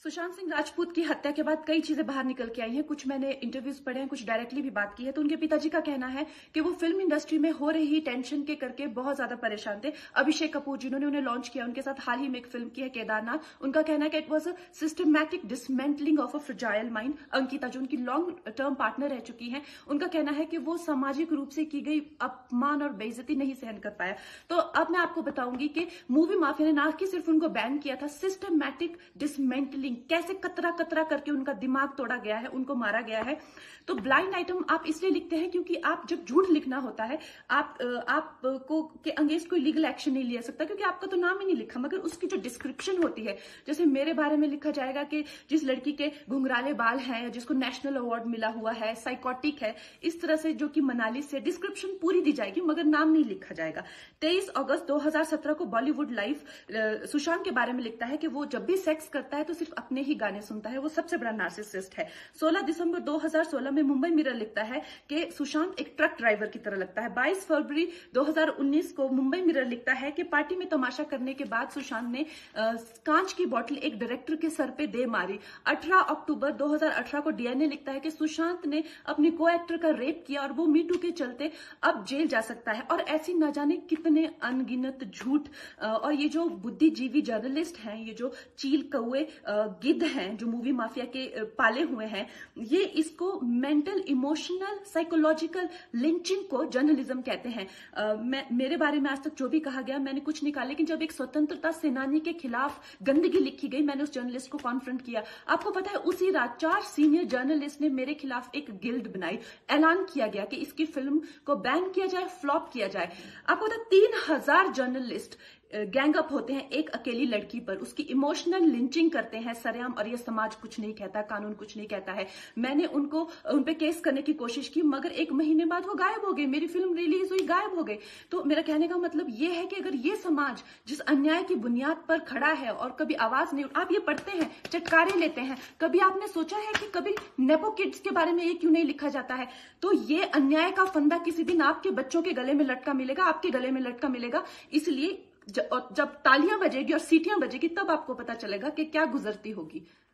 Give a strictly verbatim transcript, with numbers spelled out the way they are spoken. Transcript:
सुशांत सिंह राजपूत की हत्या के बाद कई चीजें बाहर निकल के आई हैं। कुछ मैंने इंटरव्यूज पढ़े हैं, कुछ डायरेक्टली भी बात की है। तो उनके पिताजी का कहना है कि वो फिल्म इंडस्ट्री में हो रही टेंशन के करके बहुत ज्यादा परेशान थे। अभिषेक कपूर जिन्होंने उन्हें लॉन्च किया, उनके साथ हाल ही में एक फिल्म की है केदारनाथ। उनका कहना है कि it was a systematic dismantling of a fragile mind. Ankita जो उनकी लॉन्ग टर्म पार्टनर रह चुकी है, उनका कहना है कि वो सामाजिक रूप से की गई अपमान और बेइज्जती नहीं सहन कर पाया। तो अब मैं आपको बताऊंगी कि मूवी माफिया ने ना कि सिर्फ उनको बैन किया था, सिस्टमैटिक डिसमेंटलिंग, कैसे कतरा कतरा करके उनका दिमाग तोड़ा गया है, उनको मारा गया है। तो ब्लाइंड आइटम आप इसलिए लिखते हैं क्योंकि आप जब झूठ लिखना होता है, आप आपको के अगेंस्ट कोई लीगल एक्शन नहीं लिया सकता क्योंकि आपका तो नाम ही नहीं लिखा, मगर उसकी जो डिस्क्रिप्शन होती है, जैसे मेरे बारे में लिखा जाएगा कि जिस लड़की के घुंघराले बाल हैं, जिसको नेशनल अवार्ड मिला हुआ है, साइकोटिक है, इस तरह से जो कि मनाली से डिस्क्रिप्शन पूरी दी जाएगी मगर नाम नहीं लिखा जाएगा। तेईस अगस्त दो हज़ार सत्रह को बॉलीवुड लाइफ सुशांत के बारे में लिखता है कि वो जब भी सेक्स करता है तो सिर्फ अपने ही गाने सुनता है, वो सबसे बड़ा नार्सिसिस्ट है। सोलह दिसंबर दो हज़ार सोलह में मुंबई मिरर लिखता है कि सुशांत एक ट्रक ड्राइवर की तरह लगता है। बाईस फरवरी दो हज़ार उन्नीस को मुंबई मिरर लिखता है कि पार्टी में तमाशा करने के बाद सुशांत ने कांच की बोतल एक डायरेक्टर के सर पे दे मारी। अठारह अक्टूबर दो हज़ार अठारह को डीएनए लिखता है कि सुशांत ने अपने को एक्टर का रेप किया और वो मीटू के चलते अब जेल जा सकता है। और ऐसी न जाने कितने अनगिनत झूठ। और ये जो बुद्धिजीवी जर्नलिस्ट हैं, ये जो चील कौए गिद्ध हैं जो मूवी माफिया के पाले हुए हैं, ये इसको मेंटल इमोशनल साइकोलॉजिकल लिंचिंग को जर्नलिज्म कहते हैं। आ, मैं मेरे बारे में आज तक जो भी कहा गया मैंने कुछ निकाला, लेकिन जब एक स्वतंत्रता सेनानी के खिलाफ गंदगी लिखी गई, मैंने उस जर्नलिस्ट को कॉन्फ्रंट किया। आपको पता है उसी रात चार सीनियर जर्नलिस्ट ने मेरे खिलाफ एक गिल्ड बनाई। ऐलान किया गया कि इसकी फिल्म को बैन किया जाए, फ्लॉप किया जाए। आपको पता तीन हजार जर्नलिस्ट गैंग अप होते हैं एक अकेली लड़की पर, उसकी इमोशनल लिंचिंग करते हैं सरेआम, और ये समाज कुछ नहीं कहता, कानून कुछ नहीं कहता है। मैंने उनको उन पे केस करने की कोशिश की मगर एक महीने बाद वो गायब हो गए, मेरी फिल्म रिलीज हुई, गायब हो गए। तो मेरा कहने का मतलब ये है कि अगर ये समाज जिस अन्याय की बुनियाद पर खड़ा है और कभी आवाज नहीं, आप ये पढ़ते हैं, चटकारे लेते हैं, कभी आपने सोचा है कि कभी नेपो किड्स के बारे में ये क्यों नहीं लिखा जाता है? तो ये अन्याय का फंदा किसी दिन आपके बच्चों के गले में लटका मिलेगा, आपके गले में लटका मिलेगा। इसलिए जब तालियां बजेगी और सीटियां बजेगी तब आपको पता चलेगा कि क्या गुजरती होगी।